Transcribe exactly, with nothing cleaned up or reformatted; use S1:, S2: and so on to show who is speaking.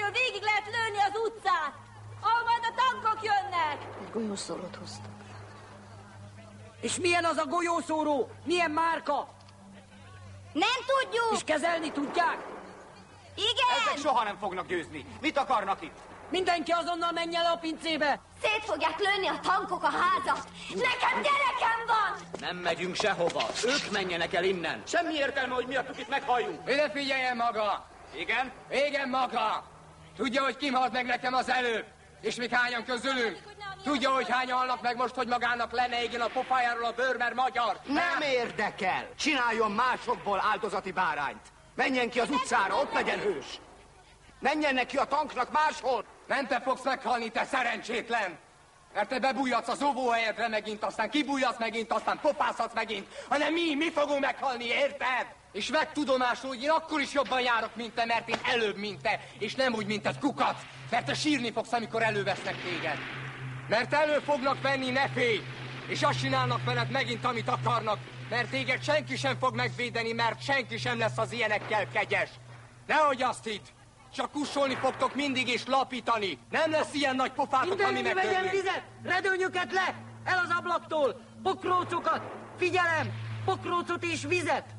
S1: amiről végig lehet lőni az utcát, ahol majd a tankok jönnek.
S2: Egy golyószórót hoztak.
S3: És milyen az a golyószóró? Milyen márka?
S1: Nem tudjuk.
S3: És kezelni tudják?
S1: Igen.
S4: Ezek soha nem fognak győzni. Mit akarnak itt?
S3: Mindenki azonnal menjen le a pincébe.
S1: Szét fogják lőni a tankok a házat. Nekem gyerekem van.
S4: Nem megyünk sehova. Ők menjenek el innen. Semmi értelme, hogy miattuk itt meghalljunk.
S5: Ide figyeljen maga!
S4: Igen?
S5: Igen maga! Tudja, hogy kim halt meg nekem az előbb? És még hányan közülünk? Tudja, hogy hányan halnak meg most, hogy magának lenne égjen a pofájáról a bőrmer magyar?
S4: Nem érdekel. Csináljon másokból áldozati bárányt. Menjen ki az utcára, ott legyen hős. Menjen neki a tanknak máshol.
S5: Nem te fogsz meghalni, te szerencsétlen! Mert te bebújhatsz az óvóhelyedre megint, aztán kibújhatsz megint, aztán popászhatsz megint, hanem mi, mi fogunk meghalni, érted? És megtudomásul, hogy én akkor is jobban járok, mint te, mert én előbb, mint te, és nem úgy, mint egy kukac, mert te sírni fogsz, amikor elővesznek téged. Mert elő fognak venni, ne félj, és azt csinálnak veled megint, amit akarnak, mert téged senki sem fog megvédeni, mert senki sem lesz az ilyenekkel kegyes. Nehogy azt hidd! Csak kussolni fogtok mindig és lapítani. Nem lesz ilyen nagy pofátok, ami
S3: Mindenki vegyen
S5: megtörni.
S3: vizet! Redőnyöket le! El az ablaktól! Pokrócokat! Figyelem! Pokrócot és vizet!